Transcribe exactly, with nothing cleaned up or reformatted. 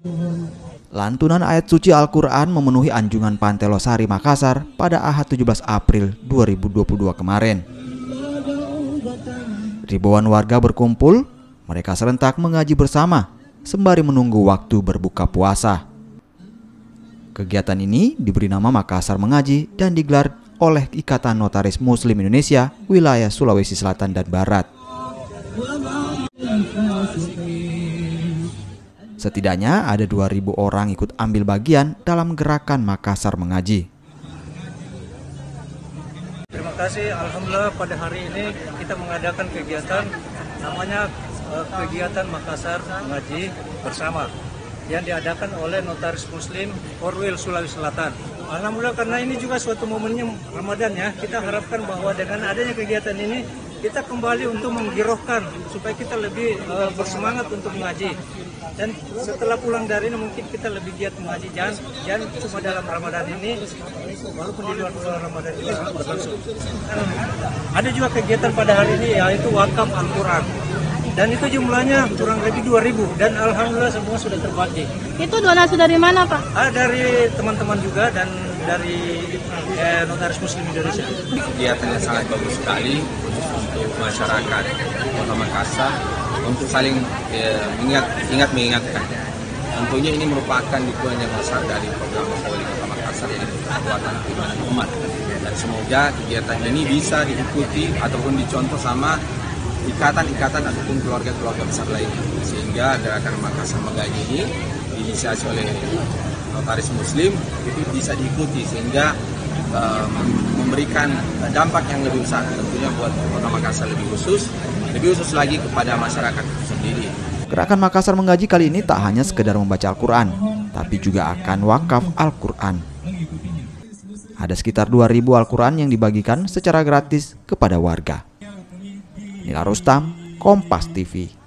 Lantunan ayat suci Al-Quran memenuhi Anjungan Pantai Losari, Makassar pada Ahad tujuh belas April dua ribu dua puluh dua kemarin. Ribuan warga berkumpul, mereka serentak mengaji bersama sembari menunggu waktu berbuka puasa. Kegiatan ini diberi nama Makassar Mengaji dan digelar oleh Ikatan Notaris Muslim Indonesia wilayah Sulawesi Selatan dan Barat. Setidaknya ada dua ribu orang ikut ambil bagian dalam gerakan Makassar Mengaji. Terima kasih, alhamdulillah pada hari ini kita mengadakan kegiatan namanya uh, kegiatan Makassar Mengaji bersama yang diadakan oleh Notaris Muslim Orwil Sulawesi Selatan. Alhamdulillah karena ini juga suatu momennya Ramadan ya, kita harapkan bahwa dengan adanya kegiatan ini kita kembali untuk menggirohkan supaya kita lebih uh, bersemangat untuk mengaji. Dan setelah pulang dari ini mungkin kita lebih giat mengaji, jangan, jangan cuma dalam Ramadan ini, walaupun di luar bulan Ramadan juga berlangsung. Ada juga kegiatan pada hari ini yaitu wakaf Al-Quran. Dan itu jumlahnya kurang lebih dua ribu dan alhamdulillah semua sudah terbagi. Itu donasi dari mana, Pak? Ah, dari teman-teman juga dan dari eh, Notaris Muslim Indonesia. Kegiatan yang sangat bagus sekali untuk masyarakat Kota Makassar untuk saling eh, ingat, ingat mengingatkan. Tentunya ini merupakan dukungan yang besar dari program Wali Kota Makassar yaitu kekuatan keimanan umat. Dan semoga kegiatan ini bisa diikuti ataupun dicontoh sama ikatan-ikatan ataupun keluarga-keluarga besar lainnya, sehingga gerakan Makassar Mengaji ini diinisiasi oleh Notaris Muslim itu bisa diikuti sehingga uh, memberikan dampak yang lebih besar tentunya buat Kota Makassar lebih khusus, lebih khusus lagi kepada masyarakat itu sendiri. Gerakan Makassar Mengaji kali ini tak hanya sekedar membaca Al-Quran, tapi juga akan wakaf Al-Quran. Ada sekitar dua ribu Al-Quran yang dibagikan secara gratis kepada warga. Nila Rustam, Kompas T V.